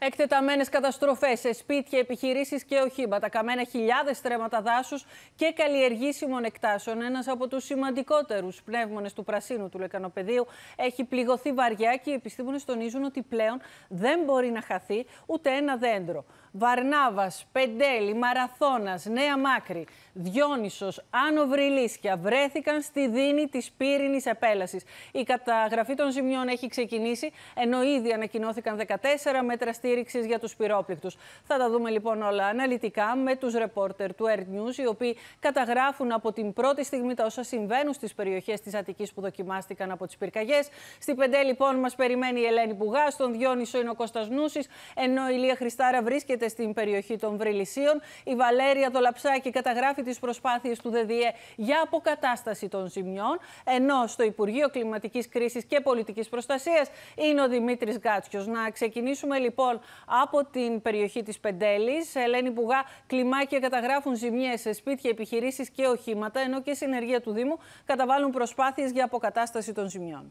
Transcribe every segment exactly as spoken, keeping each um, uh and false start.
Εκτεταμένες καταστροφές σε σπίτια, επιχειρήσεις και οχήματα, καμένα χιλιάδες στρέμματα δάσους και καλλιεργήσιμων εκτάσεων. Ένας από τους σημαντικότερους πνεύμονες του πρασίνου του λεκανοπεδίου έχει πληγωθεί βαριά και οι επιστήμονες τονίζουν ότι πλέον δεν μπορεί να χαθεί ούτε ένα δέντρο. Βαρνάβας, Πεντέλη, Μαραθώνας, Νέα Μάκρη, Διόνυσος, Άνω Βρυλίσια βρέθηκαν στη δίνη της πύρινης επέλασης. Η καταγραφή των ζημιών έχει ξεκινήσει, ενώ ήδη ανακοινώθηκαν δεκατέσσερα μέτρα στήριξης για τους πυρόπληκτους. Θα τα δούμε λοιπόν όλα αναλυτικά με τους ρεπόρτερ του Earth News, οι οποίοι καταγράφουν από την πρώτη στιγμή τα όσα συμβαίνουν στις περιοχές της Αττικής που δοκιμάστηκαν από τις πυρκαγιές. Στη Πεντέλη λοιπόν μας περιμένει η Ελένη Πουγά, στον Διόνυσο είναι ο Κώστας Νούσης, ενώ η Λία Χριστάρα βρίσκεται στην περιοχή των Βρυλισίων. Η Βαλέρια Δολαψάκη καταγράφει τις προσπάθειες του ΔΔΕ για αποκατάσταση των ζημιών, ενώ στο Υπουργείο Κλιματικής Κρίσης και Πολιτικής Προστασίας είναι ο Δημήτρης Γκάτσιος. Να ξεκινήσουμε λοιπόν από την περιοχή της Πεντέλης. Ελένη Πουγά, κλιμάκια καταγράφουν ζημιές σε σπίτια, επιχειρήσεις και οχήματα, ενώ και συνεργεία του Δήμου καταβάλουν προσπάθειες για αποκατάσταση των ζημιών.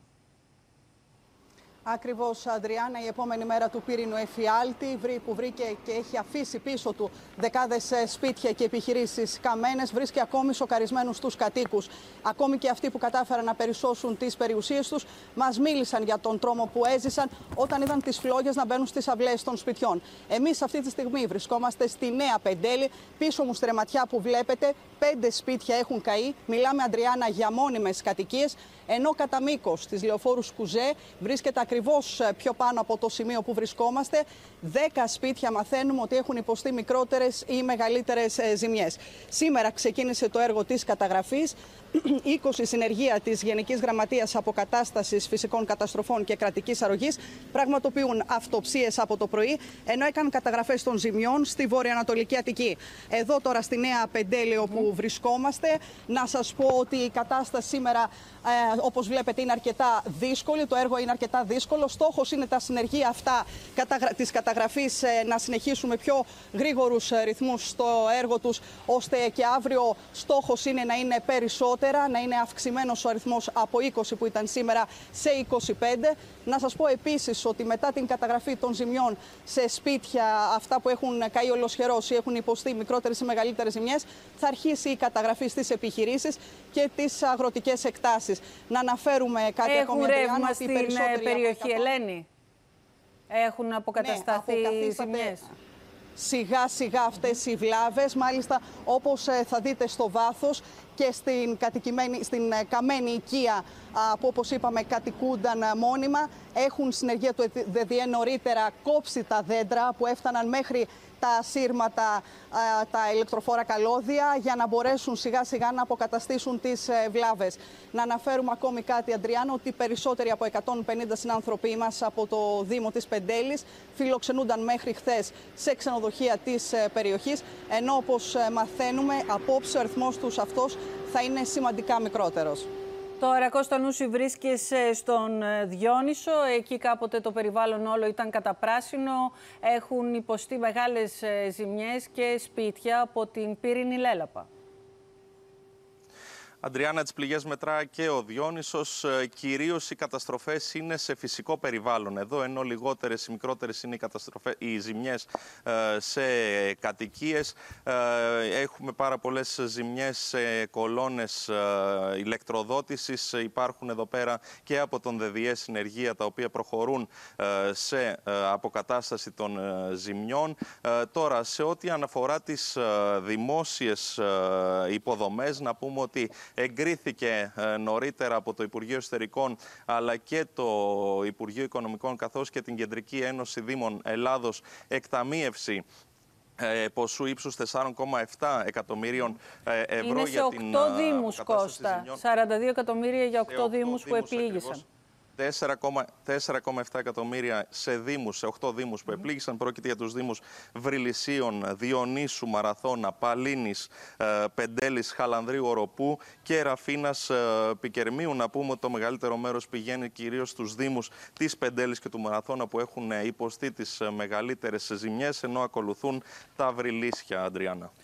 Ακριβώς, Αντριάννα, η επόμενη μέρα του πύρινου εφιάλτη που βρήκε και έχει αφήσει πίσω του δεκάδες σπίτια και επιχειρήσεις καμένες, βρίσκει ακόμη σοκαρισμένους τους κατοίκους. Ακόμη και αυτοί που κατάφεραν να περισσώσουν τις περιουσίες τους μας μίλησαν για τον τρόμο που έζησαν όταν είδαν τις φλόγες να μπαίνουν στις αυλές των σπιτιών. Εμείς αυτή τη στιγμή βρισκόμαστε στη Νέα Πεντέλη. Πίσω μου στη ρεματιά που βλέπετε, πέντε σπίτια έχουν καεί. Μιλάμε, Αντριάννα, για μόνιμες κατοικίες, ενώ κατά μήκος της Λεωφόρου Σκουζέ βρίσκεται ακριβώς πιο πάνω από το σημείο που βρισκόμαστε δέκα σπίτια, μαθαίνουμε ότι έχουν υποστεί μικρότερες ή μεγαλύτερες ζημιές. Σήμερα ξεκίνησε το έργο της καταγραφής. είκοσι συνεργεία της Γενικής Γραμματείας Αποκατάστασης Φυσικών Καταστροφών και Κρατικής Αρρωγής πραγματοποιούν αυτοψίες από το πρωί, ενώ έκαναν καταγραφές των ζημιών στη βορειοανατολική Αττική. Εδώ τώρα στη Νέα Πεντέλη όπου mm. βρισκόμαστε, να σας πω ότι η κατάσταση σήμερα, ε, όπως βλέπετε, είναι αρκετά δύσκολη. Το έργο είναι αρκετά δύσκολο. Στόχος είναι τα συνεργεία αυτά της καταγραφής ε, να συνεχίσουν με πιο γρήγορους ε, ρυθμούς στο έργο τους, ώστε και αύριο στόχος είναι να είναι περισσότερα, να είναι αυξημένος ο αριθμός από είκοσι που ήταν σήμερα σε είκοσι πέντε. Να σας πω επίσης ότι μετά την καταγραφή των ζημιών σε σπίτια, αυτά που έχουν καεί ολοσχερός ή έχουν υποστεί μικρότερες ή μεγαλύτερες ζημιές, θα αρχίσει η καταγραφή στις επιχειρήσεις και τις αγροτικές εκτάσεις. Να αναφέρουμε κάτι Έχουν ακόμη, ρεύμα στην περιοχή, Ελένη. Έχουν αποκατασταθεί ναι, οι ζημιές. Σιγά σιγά αυτές οι βλάβες, μάλιστα όπως θα δείτε στο βάθος και στην, στην καμένη οικία που, όπως είπαμε, κατοικούνταν μόνιμα, έχουν συνεργεία του ΔΔΕ νωρίτερα κόψει τα δέντρα που έφταναν μέχρι τα σύρματα, τα ηλεκτροφόρα καλώδια, για να μπορέσουν σιγά σιγά να αποκαταστήσουν τις βλάβες. Να αναφέρουμε ακόμη κάτι, Αντριάννα, ότι περισσότεροι από εκατόν πενήντα συνάνθρωποι μας από το Δήμο της Πεντέλης φιλοξενούνταν μέχρι χθες σε ξενοδοχεία της περιοχής, ενώ όπως μαθαίνουμε απόψε ο αριθμός τους αυτός θα είναι σημαντικά μικρότερος. Τώρα, Κώστα Νούση, βρίσκεσαι στον Διόνυσο. Εκεί κάποτε το περιβάλλον όλο ήταν καταπράσινο. Έχουν υποστεί μεγάλες ζημιές και σπίτια από την πύρινη λέλαπα. Αντριάννα, τις πληγές μετρά και ο Διόνυσος. Κυρίως οι καταστροφές είναι σε φυσικό περιβάλλον εδώ, ενώ λιγότερες ή μικρότερες είναι οι, οι ζημιές σε κατοικίες. Έχουμε πάρα πολλές ζημιές σε κολόνες ηλεκτροδότησης. Υπάρχουν εδώ πέρα και από τον ΔΔΕ συνεργεία τα οποία προχωρούν σε αποκατάσταση των ζημιών. Τώρα, σε ό,τι αναφορά τις δημόσιες υποδομές, να πούμε ότι εγκρίθηκε νωρίτερα από το Υπουργείο Εσωτερικών αλλά και το Υπουργείο Οικονομικών, καθώς και την Κεντρική Ένωση Δήμων Ελλάδος, εκταμείευση ε, ποσού ύψους τεσσάρων κόμμα επτά εκατομμυρίων ευρώ. Είναι για σε την οκτώ δήμους, Κώστα. σαράντα δύο εκατομμύρια για οκτώ δήμους που επλήγησαν. Ακριβώς. τέσσερα κόμμα επτά εκατομμύρια σε δήμους, σε οκτώ δήμους που επλήγησαν. Πρόκειται για τους δήμους Βρυλισίων, Διονύσου, Μαραθώνα, Παλίνης, Πεντέλης, Χαλανδρίου, Οροπού και Ραφίνας, Πικερμίου. Να πούμε ότι το μεγαλύτερο μέρος πηγαίνει κυρίως στους δήμους της Πεντέλης και του Μαραθώνα, που έχουν υποστεί τις μεγαλύτερες ζημιές, ενώ ακολουθούν τα Βρυλίσια, Αντριάννα.